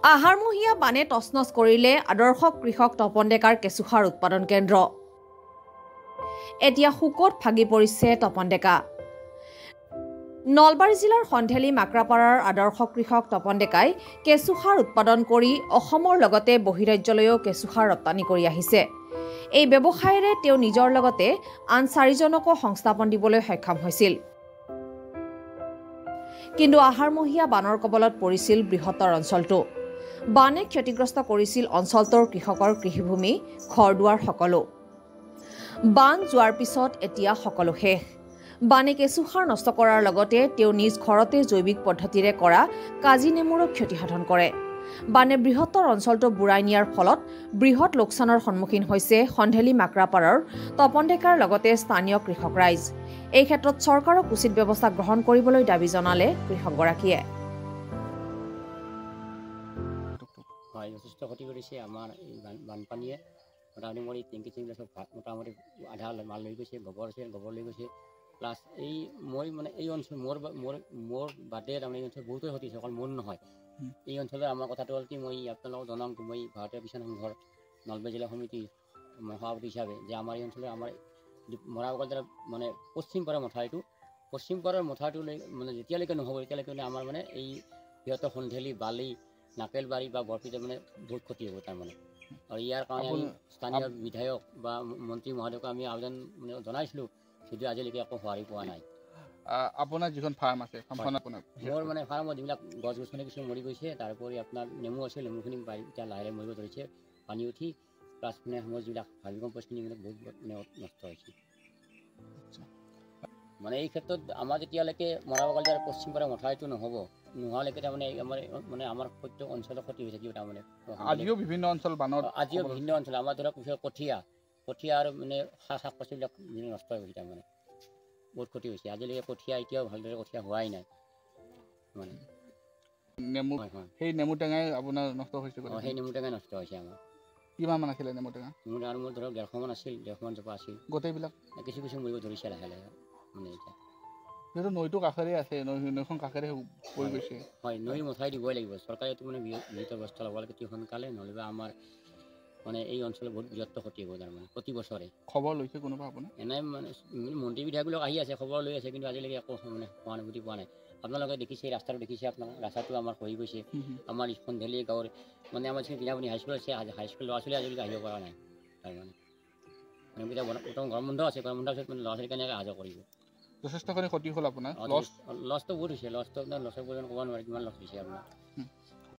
আহাৰমহীয়া বানে তছনছ কৰিলে আদৰ্শ কৃষক তপন ডেকাৰ কেঁচুসাৰ উৎপাদন কেন্দ্ৰ। এতিয়া শুকত ভাগি পৰিছে তপন ডেকা। নলবাৰী জিলাৰ সন্ধেলি মাকৰাপাৰাৰ আদৰ্শ কৃষক তপন ডেকাই কেঁচুসাৰ উৎপাদন কৰি অসমৰ লগতে বহিৰাজ্যলৈও কেঁচুসাৰ ৰপ্তানি কৰি আহিছে। এই ব্যৱসায়েৰে তেওঁ নিজৰ লগতে আন 4জনকো সংস্থাপন দিবলৈ সক্ষম হৈছিল। কিন্তু আহাৰমহীয়া বানৰ কবলত পৰিছিল বৃহত্তৰ অঞ্চলটো। বানে ক্ষতিগ্ৰস্ত কৰিছিল অঞ্চলটোৰ কৃষকৰ কৃষিভূমি, ঘৰ-দুৱাৰ সকলো। বান যোৱাৰ পিছত এতিয়া সকলো শেষ। বানে কেঁচুসাৰ নষ্ট কৰাৰ লগতে তেওঁ নিজ ঘৰতে জৈৱিক পদ্ধতিৰে কৰা কাজি নেমুৰো ক্ষতিসাধন কৰে। বানে বৃহত্তৰ অঞ্চলটো বুৰাই নিয়াৰ ফলত বৃহৎ লোকচানৰ সন্মুখীন হৈছে সন্ধেলি মাকৰাপাৰৰ তপন ডেকাৰ লগতে স্থানীয় কৃষক ৰাইজ। এই ক্ষেত্ৰত চৰকাৰক উচিত ব্যৱস্থা গ্ৰহণ কৰিবলৈ দাবী জনালে কৃষকগৰাকীয়ে। হয়, যথেষ্ট ক্ষতি কৰিছে আমাৰ এই বানপানীয়ে। মোটামুটি মোৰ এই টেংকি চেংকি চব মোটামুটি আধা মাল লৈ গৈছে, গোবৰ লৈ গৈছে। প্লাছ মই মানে এই অঞ্চল মোৰ বাদে তাৰমানে এই অঞ্চল বহুতো ক্ষতি হৈছে, অকল মোৰ নহয়। এই অঞ্চলৰ আমাৰ কথাটো হ'ল কি, মই আপোনালোকক জনাম কি মই ভাৰতীয় কিষাণ সংঘৰ নলবাৰী জিলা সমিতিৰ সভাপতি হিচাপে যে আমাৰ এই অঞ্চলৰ আমাৰ মৰাবগল জিলাৰ মানে পশ্চিম পাৰৰ মথাউৰিটোলৈ মানে যেতিয়ালৈকে নহ'ব তেতিয়ালৈকে আমাৰ মানে এই বৃহত্তৰ সন্ধেলি বালি নাকেলবাৰী বা বৰপেটা মানে বহুত ক্ষতি হ'ব তাৰমানে। আৰু ইয়াৰ কাৰণে আমি স্থানীয় বিধায়ক বা মন্ত্ৰী মহোদয়ক আমি আবেদন মানে জনাইছিলোঁ, যদিও আজিলৈকে একো সঁহাৰি পোৱা নাই। আপোনাৰ যিখন ফাৰ্ম আছে মোৰ মানে ফাৰ্মত যিবিলাক গছ গছনি কিছু মৰি গৈছে, তাৰোপৰি আপোনাৰ নেমু আছে, নেমুখিনি এতিয়া লাহে মৰিব ধৰিছে পানী উঠি। প্লাছ মানে মোৰ যিবিলাক ভাৰ্মি কম্প'ষ্টখিনি মানে বহুত মানে নষ্ট হৈছে। মানে এই ক্ষেত্ৰত আমাৰ যেতিয়ালৈকে মৰাবগল জিলাৰ পশ্চিম পাৰৰ মথাউৰিটো নোহোৱালৈকে তাৰমানে আমাৰ প্ৰত্যেক অঞ্চলৰ ক্ষতি হৈছে। কি তাৰমানে আজিও বিভিন্ন অঞ্চল আমাৰ ধৰক কঠীয়া আৰু মানে শাক পাচলিবিলাক নষ্ট হৈ গৈছে, তাৰমানে বহুত ক্ষতি হৈছে। আজিলৈকে কঠীয়া এতিয়াও ভালদৰে কঠীয়া হোৱাই নাই মানে। সেই নেমু টেঙাই আপোনাৰ নষ্ট হৈছে? সেই নেমু টেঙাই নষ্ট হৈছে আমাৰ। কিমান মান আছিলে নেমু টেঙা? আৰু মোৰ ধৰক 150 মান আছিল, 150 মান জোপা আছিল। গোটেইবিলাক কিছু মৰিব ধৰিছে লাহে লাহে মানে এতিয়া। যিহেতু নৈটো কাষেৰে আছে, নৈখন কাষেৰে পৰি গৈছে। হয়, নৈৰ মথাউৰি দিবই লাগিব। চৰকাৰে এইটো মানে বিহিত ব্যৱস্থা ল'ব লাগে অতি সোনকালে, নহ'লে আমাৰ মানে এই অঞ্চলত বহুত বৃহত্তৰ ক্ষতি হ'ব তাৰমানে প্ৰতি বছৰে। খবৰ লৈছে কোনোবা আপোনাৰ? এনে মানে মন্ত্ৰী বিধায়কবিলাক আহি আছে, খবৰ লৈ আছে, কিন্তু আজিলৈকে একো মানে সহানুভূতি পোৱা নাই। আপোনালোকে দেখিছে ৰাস্তাটো দেখিছে, আপোনাৰ ৰাস্তাটো আমাৰ হৈ গৈছে। আমাৰ সন্ধেলি গাঁৱৰ মানে আমাৰ যিখিনি বিনামূলীয়া হাইস্কুল আছে, হাইস্কুল ল'ৰা ছোৱালী আজিলৈকে আহিব পৰা নাই তাৰমানে। এতিয়া বৰ্তমান গৰম বন্ধ আছে, গৰম বন্ধৰ পিছত মানে ল'ৰা ছোৱালী কেনেকৈ অহা যোৱা কৰিব? যথেষ্টখিনি ক্ষতি হ'ল আপোনাৰ? লছটো বহুত হৈছে, লছৰ পৰিমাণ ক'ব নোৱাৰি কিমান লছ হৈছে আপোনাৰ।